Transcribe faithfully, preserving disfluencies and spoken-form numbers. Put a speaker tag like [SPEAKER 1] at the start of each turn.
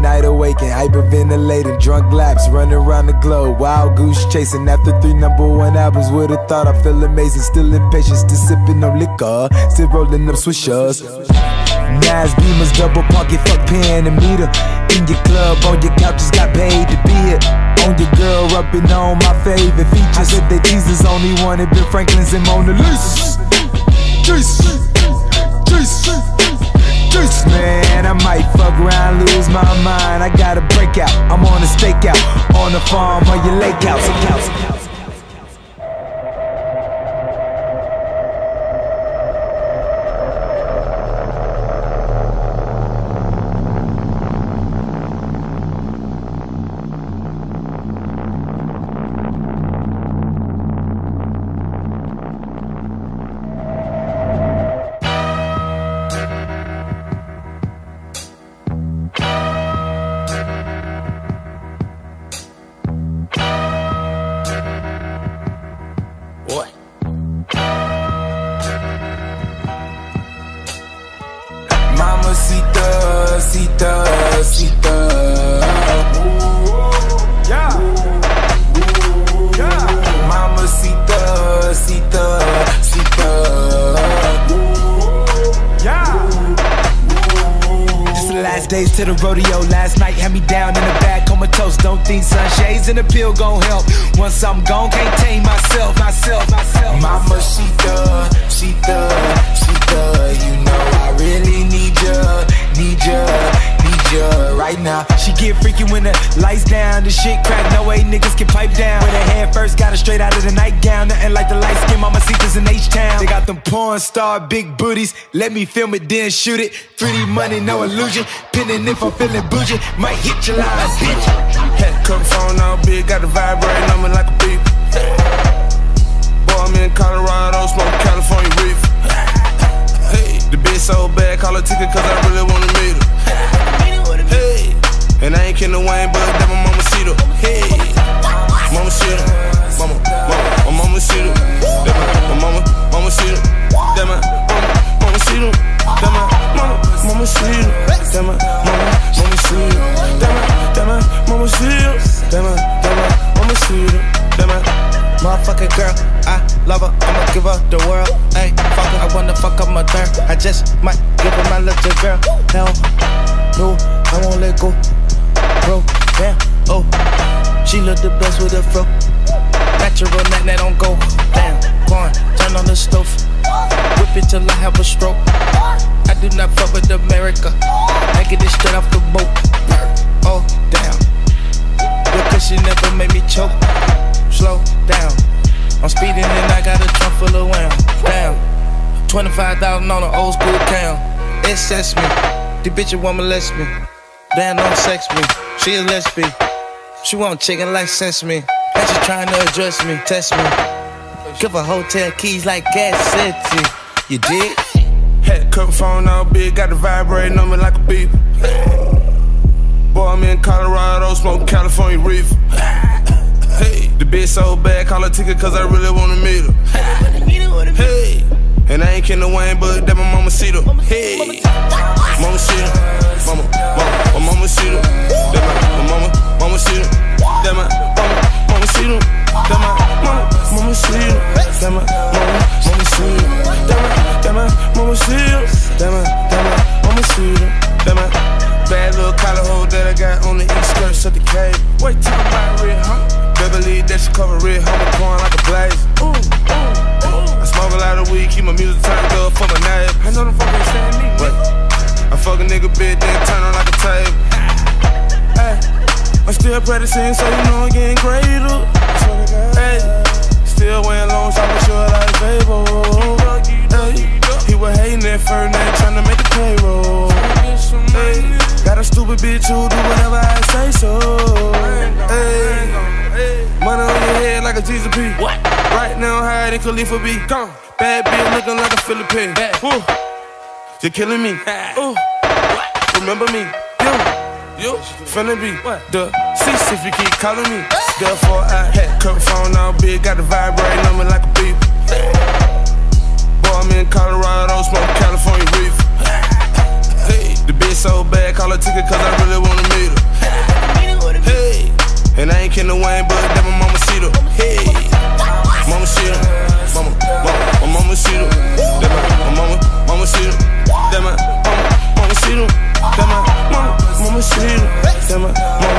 [SPEAKER 1] night awakened, hyperventilating, drunk laps, running around the globe, wild goose chasing after three number one albums. Would've thought I feel amazing, still impatient, still sipping on liquor, still rolling up swishers. Nas Beamers, double pocket, fuck pen and meter. In your club, on your couch, just got paid to be it. On your girl, rubbing on my favorite features. I said that Jesus only wanted Ben Franklin's and Mona Lisa's. Jesus, Jesus, Jesus, man, I might fuck around, lose my mind. I got a breakout, I'm on a stakeout, on the farm, on your lake house. Mamacita, cita, cita. Yeah. Yeah. Mamacita, cita, cita. Yeah. Just the last days to the rodeo. Last night had me down in the bag, comatose. Don't think sunshades and a pill gon' help. Once I'm gone, can't tame myself, myself, myself. Mamacita, cita, cita. You know I really need ya, need ya, need ya right now. She get freaky when the lights down, the shit crack, no way niggas can pipe down. With her hair first, got her straight out of the nightgown. Nothing like the light skin Mamacitas in H-Town. They got them porn star big booties, let me film it then shoot it. three D money, no illusion, pinning if I'm feeling bougie. Might hit your line, bitch.
[SPEAKER 2] Had cup phone all big, got the vibrating on me like a beep. Boy, I'm in Colorado, smoking California reef. Hey, the bitch so bad, call her ticket cause I really wanna meet her. Hey, and I ain't kidding Wayne, but that my mama see her. Hey, mama see her, mama, mama, my mama see her. That my, my mama, mama see her. That my mama, mama see her. That my mama, mama see her. That my mama, mama see her. That my, that my mama see her. That my, that my mama see her. That my motherfucking girl, I love her, I'ma give her the world. Ayy, fuck her, I wanna fuck up my third. I just might give her my little girl. Hell no, I won't let go. Bro, damn, oh, she look the best with a fro. Natural, that that don't go. Damn, corn, turn on the stove. Whip it till I have a stroke. I do not fuck with America. I get it straight off the boat. Oh, damn, because she never made me choke. Slow down, I'm speeding and I got a trunk full of wham. Damn, twenty-five thousand on an old school cam. It sets me, the bitch want molest me. Damn, don't sex me, she a lesbian. She want chicken like sesame. And she trying to address me, test me. Give her hotel keys like Gas City. You dig? Had cup phone all big, got the vibrating on me like a beep. Boy, I'm in Colorado, smoking California reef. Hey, the bitch so bad, call her ticket cause I really wanna meet her. Hey, and I ain't kidding Wayne, but that my mama see her. Hey, mama see her, mama, mama, my mama see her. That my, my mama, mama see her. That my mama, mama see her. That my mama, mama see her. That my mama, mama see her. That my, that my mama see her. That my, that my mama see her. That my bad little collar hole that I got on the east skirts of the cave. Wait, talk about red, huh? Beverly, that she cover red, homie pouring like a blaze. Ooh, ooh, ooh. I smoke a lot of weed, keep my music turned up for my neighbors. I know them fucking stand me. Wait, I fuck a nigga bitch, then turn on like a table. Hey, I'm still practicing, so you know I'm getting greater. Hey, still wearing long socks, sure like Fable. Hey, he was hating at first, now trying to make the payroll. Hey, got a stupid bitch who do whatever I say so. Hey, money on your head like a Jesus P. What? Right now, higher than Khalifa B. Gone. Bad bitch looking like a Philippine. Ooh, you're killing me. Ooh, remember me? You, you finna be the cease if you keep calling me. Therefore, I had cup phone all big, got the vibrating on me like a beep. Boy, I'm in Colorado, smoking California reef. Hey, the bitch so bad, call her ticket cause I really wanna meet her. in the Wayne, but that my mama see her. Hey, mama see her. Mama, mama, my mama see her. That my, my mama, mama see her. That my mama, mama see her. That my mama, mama see her. That my mama.